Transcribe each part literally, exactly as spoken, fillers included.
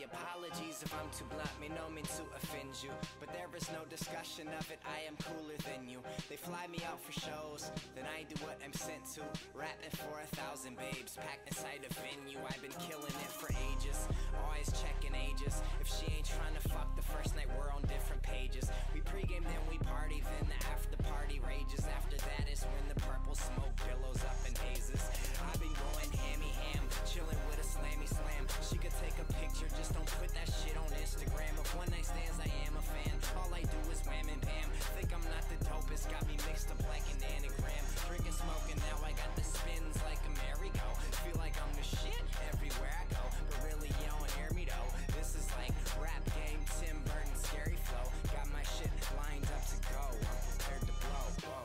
my apologies if I'm too blunt, me no mean to offend you, but there is no discussion of it, I am cooler than you. They fly me out for shows, then I do what I'm sent to, rapping for a thousand babes, packed inside a venue. I've been killing it for ages, always checking ages. If she ain't trying to fuck the first night, we're on different pages. We pregame, then we party, then the after party rages. After that is when the purple smoke billows up in hazes. I've been going hammy ham, chilling with a slammy slam. She could take a picture, just don't put that shit on Instagram. Of one night stands, I am a fan. All I do is wham and bam. Think I'm not the dopest, got me mixed up like an anagram. Drinking, smoking, now I got the spins like a merry-go. Feel like I'm the shit everywhere I go, but really you don't hear me though. This is like rap game, Tim Burton, scary flow. Got my shit lined up to go, I'm prepared to blow. Whoa.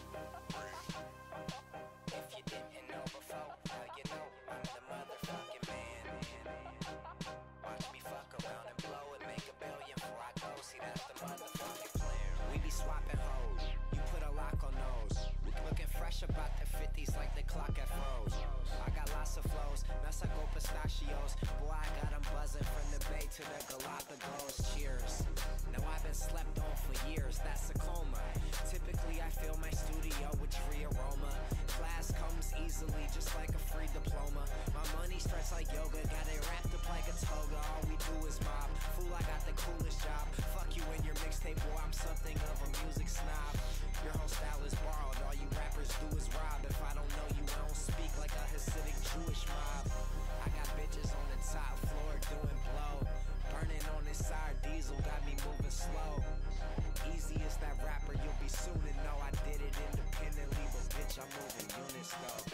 If you didn't know before, now you know I'm the motherfucking man. Watch me fuck around and blow it, make a billion before I go. See, that's the motherfucking plan. We be swapping hoes, you put a lock on those. Looking fresh about the fifties like the clock at froze. I got lots of flows, mess I go pistachios. Boy, I got them buzzing from the Bay to the Galapagos. Cheers. Now I've been slept on for years, that's a coma. Typically I fill my studio with tree aroma. Class comes easily, just like a free diploma. My money stretch like yoga, got it wrapped up like a toga. All we do is mob, fool, I got the coolest job. Fuck you and your mixtape, boy, I'm something of a music snob. Your whole style is borrowed, all you rappers do is rob. If I don't know you, I don't speak like a Hasidic Jewish mob. I got bitches on the top floor doing blow. Burning on this side diesel, got me moving slow. Easiest that rapper, you'll be soon to know I did it independently, but bitch, I'm moving units though.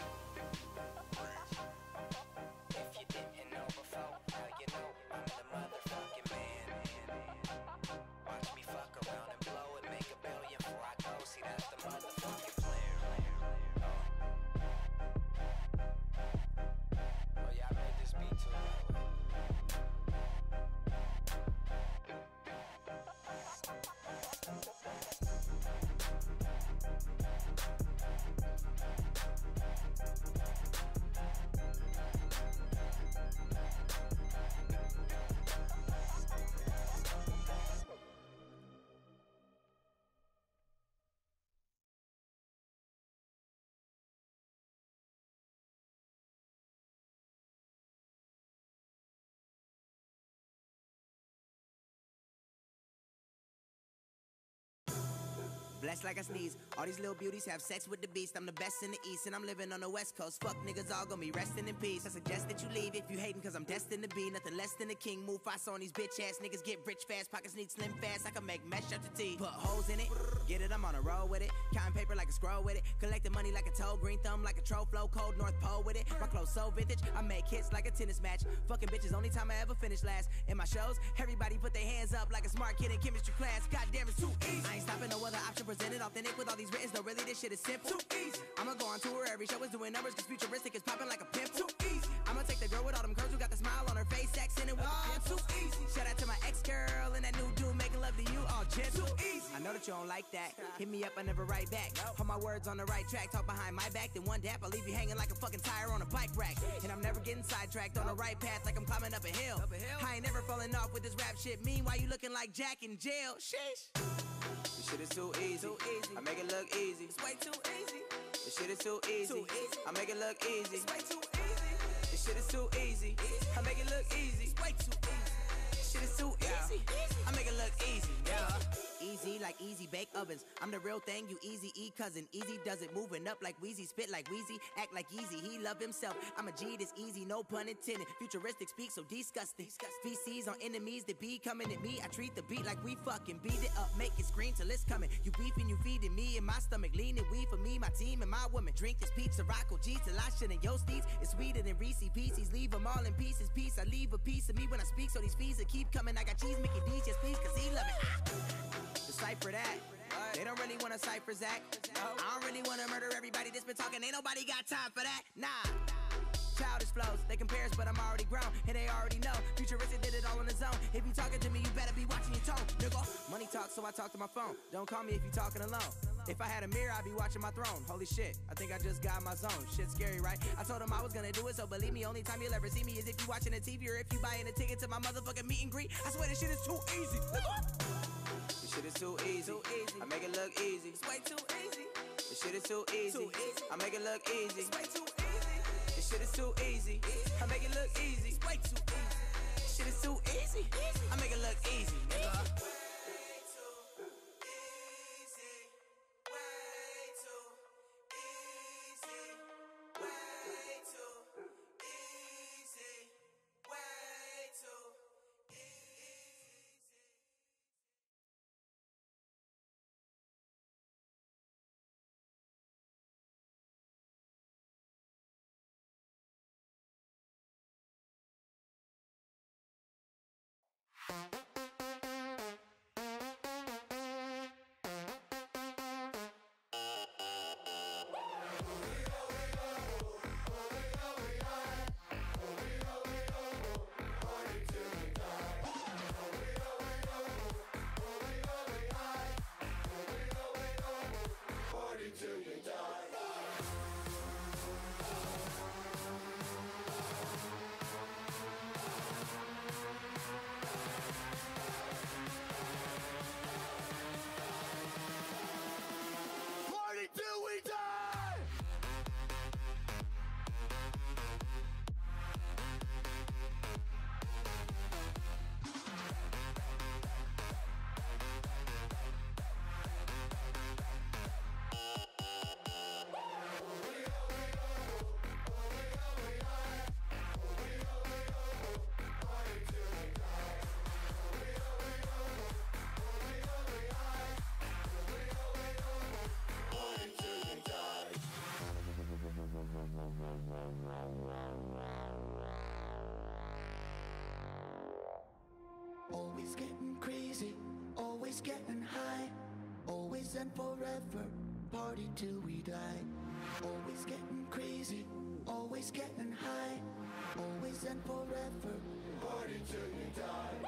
If you didn't know before, now you know I'm the motherfucking man. Watch me fuck around and blow it, make a billion before I go. See, that's the motherfucking plan. Oh yeah, I made this beat too. Blessed like I sneeze. All these little beauties have sex with the beast. I'm the best in the east and I'm living on the west coast. Fuck niggas all gonna be resting in peace. I suggest that you leave if you hating, cause I'm destined to be nothing less than a king. Mufasa on these bitch ass niggas, get rich fast. Pockets need slim fast, I can make mesh out your teeth. Put holes in it, get it, I'm on a roll with it. Counting paper like a scroll with it. Collecting money like a toe, green thumb like a troll flow. Cold North Pole with it. My clothes so vintage, I make hits like a tennis match. Fucking bitches, only time I ever finish last. In my shows, everybody put their hands up like a smart kid in chemistry class. Goddamn, it's too easy. I ain't stopping, no other option presented. Authentic with all these writtens, though really this shit is simple. Too easy. I'ma go on tour, every show is doing numbers, cause futuristic is popping like a pimple. Too easy. I'ma take the girl with all them curves who got the smile on her face, accented with oh, the too easy. Shout out to my ex-girl and that new dude making love to you, all gentle. Too easy. I know that you don't like that. Hit me up, I never write back. All my words on the right track, talk behind my back, then one dap, I'll leave you hanging like a fucking tire on a bike rack. And I'm never getting sidetracked on the right path like I'm climbing up a hill. I ain't never falling off with this rap shit. Meanwhile, you looking like Jack in jail. Sheesh. This shit is too easy. Too easy. I make it look easy. It's way too easy. This shit is too easy. Too easy. I make it look easy. It's way too easy. This shit is too easy. easy. I make it look easy. It's way too easy. This shit is too yeah. easy. I make it look easy. Yeah. Easy like easy bake ovens. I'm the real thing, you easy E cousin. Easy does it, moving up like Wheezy, spit like Wheezy, act like Easy. He love himself. I'm a G that's easy, no pun intended. Futuristic speak so disgusting. V Cs on enemies that be coming at me. I treat the beat like we fucking beat it up, make it scream till it's coming. You beefing, you feeding me in my stomach, leaning weed for me, my team and my woman. Drink this pizza, Rocco G till I shouldn't. Yo, Steve's, it's sweeter than Reese Pieces. Leave them all in pieces, peace. I leave a piece of me when I speak, so these fees will keep coming. I got cheese, Mickey D's, just please, cause he love it. Ah. Decipher that. They don't really wanna cipher Zach. I don't really wanna murder everybody that's been talking. Ain't nobody got time for that. Nah. Childish flows, they compare us, but I'm already grown, and they already know. Futuristic did it all on his own. If you talking to me, you better be watching your tone, nigga. Money talk, so I talk to my phone. Don't call me if you talking alone. If I had a mirror, I'd be watching my throne. Holy shit, I think I just got my zone. Shit's scary, right? I told him I was gonna do it, so believe me, only time you'll ever see me is if you watching the T V or if you buying a ticket to my motherfucking meet and greet. I swear this shit is too easy. This shit is too easy. Too easy. I make it look easy. It's way too easy. This shit is too easy. Too easy. I make it look easy. It's way too easy. This shit is too easy. I make it look easy. It's way too easy. This shit is too easy. I make it look easy, nigga. Always getting crazy, always getting high, always and forever, party till we die. Always getting crazy, always getting high, always and forever, party till we die.